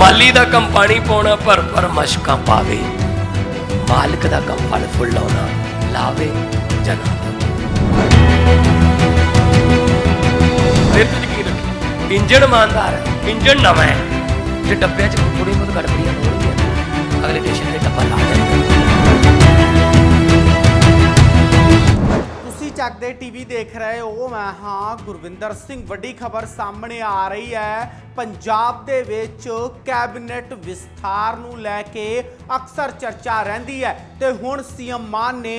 माली दा कम पानी पाउणा भर भर मशकां पावे, मालिक दा कम फल फुल लाउणा लावे जां ना लावे। फिर तो यकीन रखिए इंजन ईमानदार है, इंजन नवां है, जो डब्बे च थोड़ी बहुत गड़बड़ियां होणगियां अगले स्टेशन ते डब्बा ला देंगे। ਚੱਕਦੇ ਟੀਵੀ ਦੇਖ ਰਹੇ ਹੋ, ਮੈਂ ਹਾਂ ਗੁਰਵਿੰਦਰ ਸਿੰਘ। ਵੱਡੀ ਖਬਰ ਸਾਹਮਣੇ ਆ ਰਹੀ ਹੈ। ਪੰਜਾਬ ਦੇ ਵਿੱਚ ਕੈਬਨਿਟ ਵਿਸਥਾਰ ਨੂੰ ਲੈ ਕੇ ਅਕਸਰ ਚਰਚਾ ਰਹਿੰਦੀ ਹੈ ਤੇ ਹੁਣ ਸੀਐਮ ਮਾਨ ਨੇ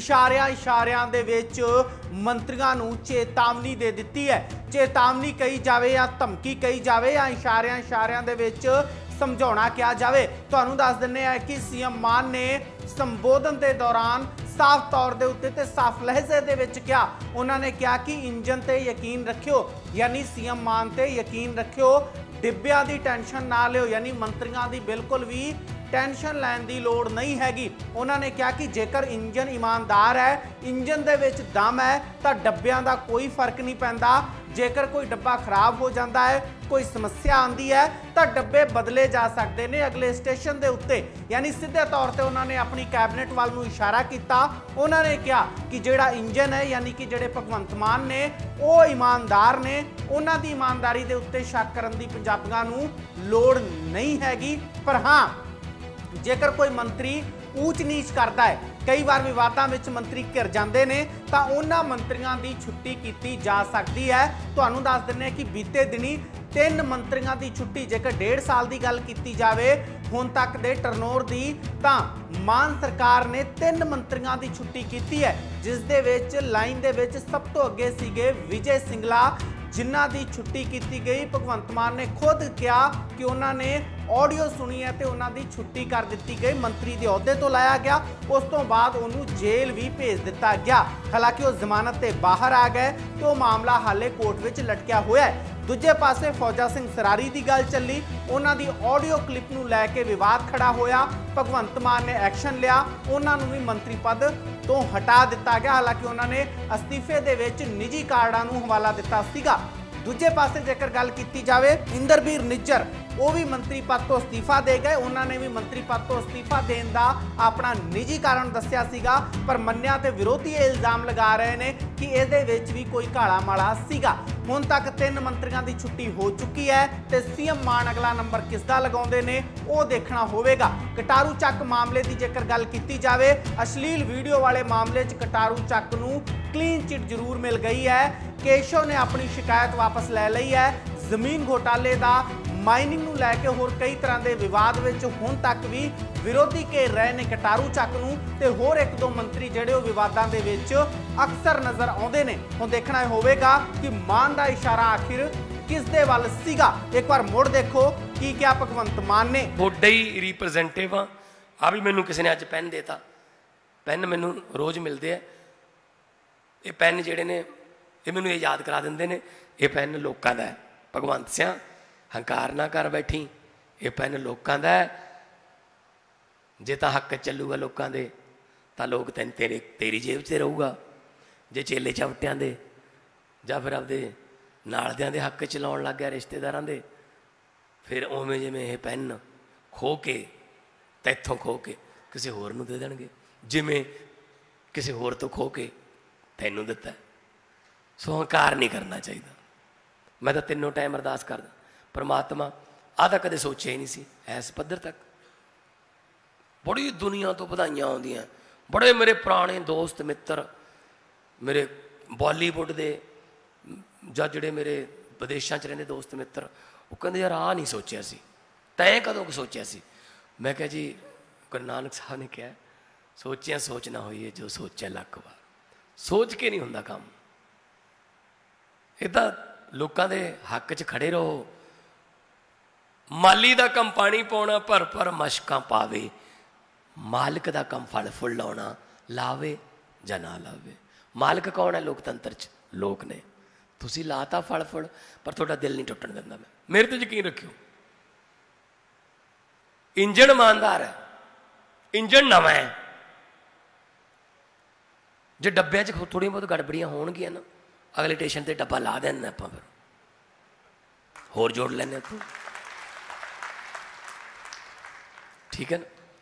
ਇਸ਼ਾਰਿਆਂ ਦੇ ਵਿੱਚ ਮੰਤਰੀਆਂ ਨੂੰ ਚੇਤਾਵਨੀ ਦੇ ਦਿੱਤੀ ਹੈ। ਚੇਤਾਵਨੀ ਕਹੀ ਜਾਵੇ ਜਾਂ ਧਮਕੀ ਕਹੀ ਜਾਵੇ ਜਾਂ ਇਸ਼ਾਰਿਆਂ ਦੇ ਵਿੱਚ ਸਮਝਾਉਣਾ ਕਿਹਾ ਜਾਵੇ, ਤੁਹਾਨੂੰ ਦੱਸ ਦਿੰਦੇ ਆ ਕਿ ਸੀਐਮ ਮਾਨ ਨੇ ਸੰਬੋਧਨ ਦੇ ਦੌਰਾਨ साफ तौर के उत्ते ते साफ लहजे दे विच क्या उन्होंने कहा कि इंजन ते यकीन रखियो, यानी सीएम मान ते यकीन रखियो, डिब्बियां दी टेंशन ना लियो, यानी मंत्रियों की बिल्कुल भी टेंशन लैन की लोड़ नहीं हैगी। उन्होंने कहा कि जेकर इंजन ईमानदार है, इंजन दे विच दम है, तो डब्बियां दा कोई फर्क नहीं पैंदा। जेकर कोई डब्बा खराब हो जाता है, कोई समस्या आती है, तो डब्बे बदले जा सकते हैं अगले स्टेशन के उत्ते। यानी सीधे तौर पर उन्होंने अपनी कैबिनेट वाल नूं इशारा किया। उन्होंने कहा कि जिहड़ा इंजन है, यानी कि जिहड़े भगवंत मान ने वो ईमानदार ने, उन्हां दी ईमानदारी के उत्ते शक करन दी पंजाबियां नूं लोड़ नहीं हैगी। पर हाँ, जेकर कोई मंत्री ऊच नीच करता है, कई बार विवादां विच मंत्री घिर जाते हैं, तो उन्हां मंत्रियों की छुट्टी की जा सकती है। तुहानूं दस दिंदे कि बीते दिनी 3 मंत्रियों की छुट्टी, जेकर 1.5 साल की गल की जाए हुण तक दे टर्नओवर की, तो मान सरकार ने 3 मंत्रियों की छुट्टी की है, जिस दे विच लाइन दे विच सब तो अगे सीगे विजय सिंगला, जिन्हां दी छुट्टी की गई। भगवंत मान ने खुद कहा कि उन्होंने ऑडियो सुनी है तो उन्होंने छुट्टी कर दी गई, मंत्री के अहदे तो लाया गया, उस तो बाद उन्होंने जेल भी भेज दिता गया। हालांकि वो जमानत से बाहर आ गए तो मामला हाले कोर्ट में लटकिया हुआ है। दूजे पासे फौजा सिंह सरारी की गल चली, उन्होंने ऑडियो क्लिप नूं लैके विवाद खड़ा होया, भगवंत मान ने एक्शन लिया, उन्होंने भी मंत्री पद तो हटा दिता गया। हालांकि उन्होंने अस्तीफे दे विच निजी कारणों नूं हवाला दिता सीगा। दूजे पासे जेकर गल की जाए इंदरबीर निज्जर, वो भी मंत्री पद तो अस्तीफा दे गए। उन्होंने भी मंत्री पद तो अस्तीफा देने का अपना निजी कारण दस्या सीगा, पर मन्निया ते विरोधी इल्जाम लगा रहे हैं कि इहदे विच भी कोई काला माला सीगा। हुण तक 3 मंत्रियों की छुट्टी हो चुकी है तो सीएम मान अगला नंबर किसका लगाउंदे ने वो देखना होवेगा। कटारू चक मामले की जेकर गल की जाए, अश्लील वीडियो वाले मामले च कटारू चक नूं क्लीन चिट जरूर मिल गई है। केशव ने अपनी शिकायत वापस ले ली है। जमीन घोटाले का माइनिंग नूं लैके होर कई तरह के विवाद विच हुण तक भी विरोधी घेर रहे ने कटारू चक नूं, ते होर 1-2 मंत्री जिहड़े विवादां दे विच अक्सर नज़र आउंदे ने। हुण देखना होवेगा कि मान दा इशारा आखिर किस दे वल सीगा। एक बार मुड़ देखो की क्या भगवंत मान ने। थोड़े ही रिप्रजेंटेटिव आ भी मैनूं किसी ने अज पेन देता, पेन मैनूं रोज़ मिलते हैं। ये पेन जिहड़े ने ये मैनूं याद करा दिंदे ने, ये पेन लोकां दा है। भगवंत सिंह हंकार ना कर बैठी, ये पेन लोकां दा है। जे तां हक चलूगा लोकां दे तां लोग तेरी जेब च रहूगा। जे चेले चवटियां दे जां फिर आपदे नालदियां दे हक च लाउण लग गया रिश्तेदारां दे, फिर उवें जिवें ये पेन खो के तैथों खो के किसी होर नूं दे देणगे, जिवें किसी होर तो खो के तैनूं दित्ता। सो हंकार नहीं करना चाहिए। मैं तो 3 टाइम अरदास करदा, परमात्मा आ तां कदे सोचिया ही नहीं सी इस पद्धर तक। बड़ी दुनिया तो बधाइयां आउंदियां, बड़े मेरे पुराने दोस्त मित्र, मेरे बॉलीवुड के जां जिहड़े मेरे विदेशों च रहिंदे दोस्त मित्र, वो कहंदे यार आ नहीं सोचिया सी, तैं कदों सोचिया सी। मैं कहा जी गुरु नानक साहब ने कहा सोचिया सोच ना होई है, जो सोचा लख बार। सोच के नहीं हुंदा काम। ये तां लोकां दे हक च खड़े रहो। माली दा कम पानी पाउणा भर भर मशकां पावे, मालिक दा कम फल फुल लाउणा लावे जां ना लावे। मालिक कौन है लोकतंत्र च? लोक ने। तुसीं लाता फल फुल, पर तुहाडा दिल नहीं टुटण दिंदा। मैं मेरे ते यकीन रखियो, इंजन ईमानदार है, इंजन नवां है। जे डब्बिਆਂ 'ਚ थोड़ी बहुत गड़बड़ियां होणगियां ना, अगले स्टेशन ते डब्बा ला देना, आपां फिर होर जोड़ लैने। ठीक है ना।